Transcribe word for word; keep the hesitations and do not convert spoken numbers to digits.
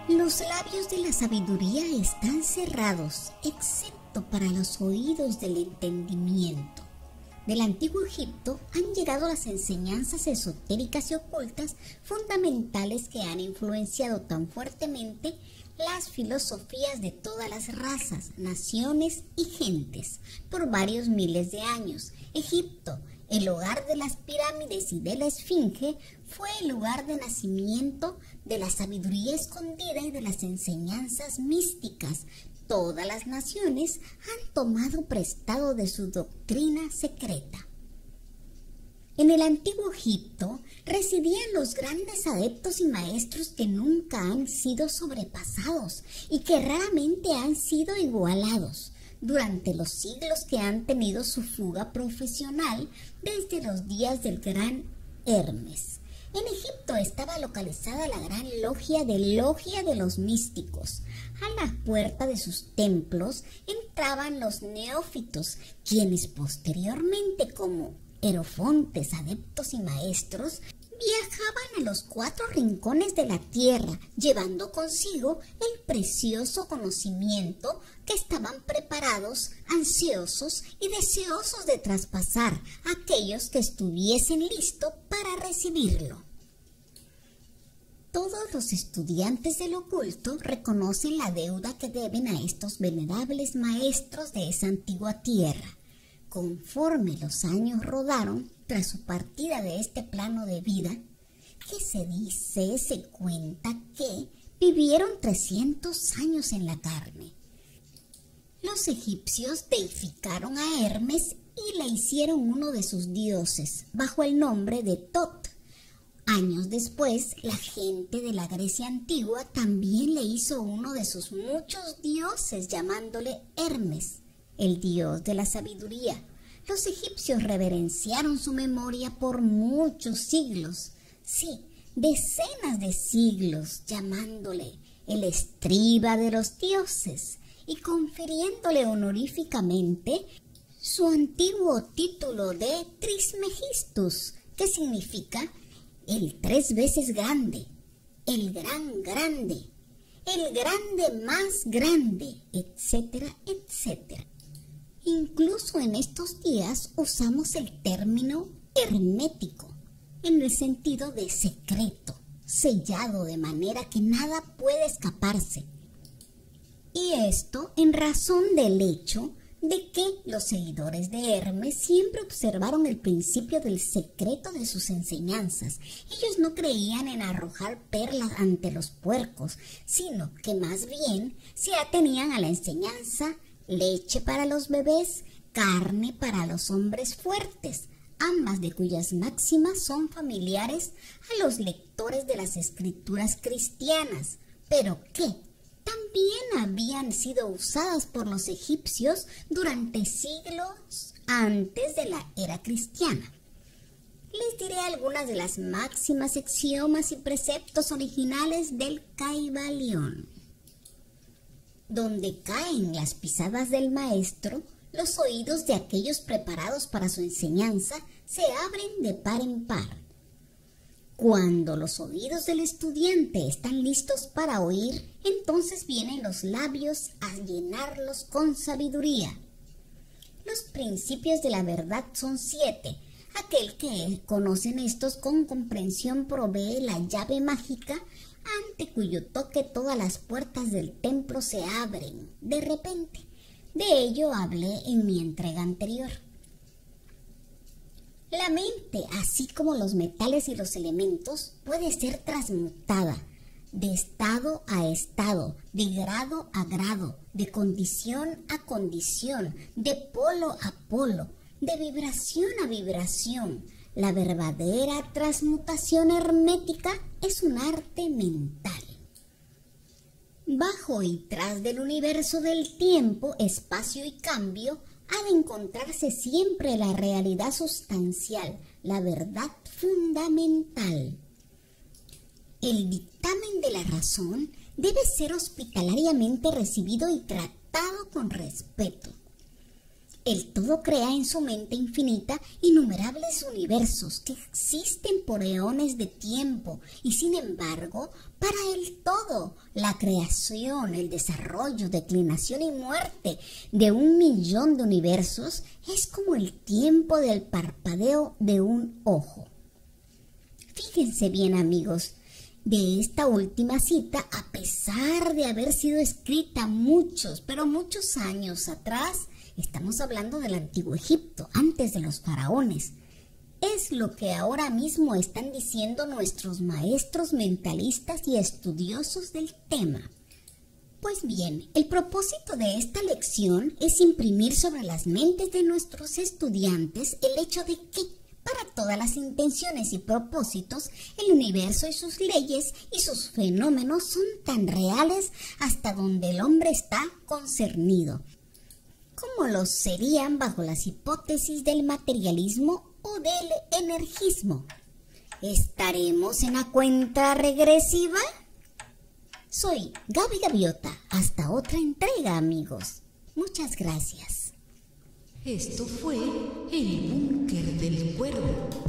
Los labios de la sabiduría están cerrados, excepto para los oídos del entendimiento. Del antiguo Egipto han llegado las enseñanzas esotéricas y ocultas fundamentales que han influenciado tan fuertemente las filosofías de todas las razas, naciones y gentes por varios miles de años. Egipto, el hogar de las pirámides y de la esfinge, fue el lugar de nacimiento de la sabiduría escondida y de las enseñanzas místicas. Todas las naciones han tomado prestado de su doctrina secreta. En el antiguo Egipto residían los grandes adeptos y maestros que nunca han sido sobrepasados y que raramente han sido igualados durante los siglos que han tenido su fuga profesional desde los días del gran Hermes. En Egipto estaba localizada la gran logia de Logia de los Místicos. A la puerta de sus templos entraban los neófitos, quienes posteriormente, como erofontes, adeptos y maestros, viajaban a los cuatro rincones de la tierra, llevando consigo el precioso conocimiento que estaban preparados, ansiosos y deseosos de traspasar a aquellos que estuviesen listos para recibirlo. Todos los estudiantes del oculto reconocen la deuda que deben a estos venerables maestros de esa antigua tierra. Conforme los años rodaron tras su partida de este plano de vida, que se dice, se cuenta que vivieron trescientos años en la carne. Los egipcios deificaron a Hermes y le hicieron uno de sus dioses, bajo el nombre de Tot. Años después, la gente de la Grecia antigua también le hizo uno de sus muchos dioses, llamándole Hermes, el dios de la sabiduría. Los egipcios reverenciaron su memoria por muchos siglos, sí, decenas de siglos, llamándole el escriba de los dioses y confiriéndole honoríficamente su antiguo título de Trismegistus, que significa el tres veces grande, el gran grande, el grande más grande, etcétera, etcétera. Incluso en estos días usamos el término hermético, en el sentido de secreto, sellado de manera que nada puede escaparse. Y esto en razón del hecho de que los seguidores de Hermes siempre observaron el principio del secreto de sus enseñanzas. Ellos no creían en arrojar perlas ante los puercos, sino que más bien se atenían a la enseñanza: leche para los bebés, carne para los hombres fuertes, ambas de cuyas máximas son familiares a los lectores de las escrituras cristianas, pero que también habían sido usadas por los egipcios durante siglos antes de la era cristiana. Les diré algunas de las máximas, axiomas y preceptos originales del Caibalión. Donde caen las pisadas del maestro, los oídos de aquellos preparados para su enseñanza se abren de par en par. Cuando los oídos del estudiante están listos para oír, entonces vienen los labios a llenarlos con sabiduría. Los principios de la verdad son siete. Aquel que conocen estos con comprensión provee la llave mágica ante cuyo toque todas las puertas del templo se abren de repente. De ello hablé en mi entrega anterior. La mente, así como los metales y los elementos, puede ser transmutada de estado a estado, de grado a grado, de condición a condición, de polo a polo, de vibración a vibración. La verdadera transmutación hermética es un arte mental. Bajo y tras del universo del tiempo, espacio y cambio, ha de encontrarse siempre la realidad sustancial, la verdad fundamental. El dictamen de la razón debe ser hospitalariamente recibido y tratado con respeto. El todo crea en su mente infinita innumerables universos que existen por eones de tiempo y sin embargo, para el todo, la creación, el desarrollo, declinación y muerte de un millón de universos es como el tiempo del parpadeo de un ojo. Fíjense bien, amigos, de esta última cita, a pesar de haber sido escrita muchos, pero muchos años atrás, estamos hablando del antiguo Egipto, antes de los faraones. Es lo que ahora mismo están diciendo nuestros maestros mentalistas y estudiosos del tema. Pues bien, el propósito de esta lección es imprimir sobre las mentes de nuestros estudiantes el hecho de que, para todas las intenciones y propósitos, el universo y sus leyes y sus fenómenos son tan reales hasta donde el hombre está concernido, como lo serían bajo las hipótesis del materialismo o del energismo. ¿Estaremos en la cuenta regresiva? Soy Gaby Gaviota. Hasta otra entrega, amigos. Muchas gracias. Esto fue El Búnker del Cuervo.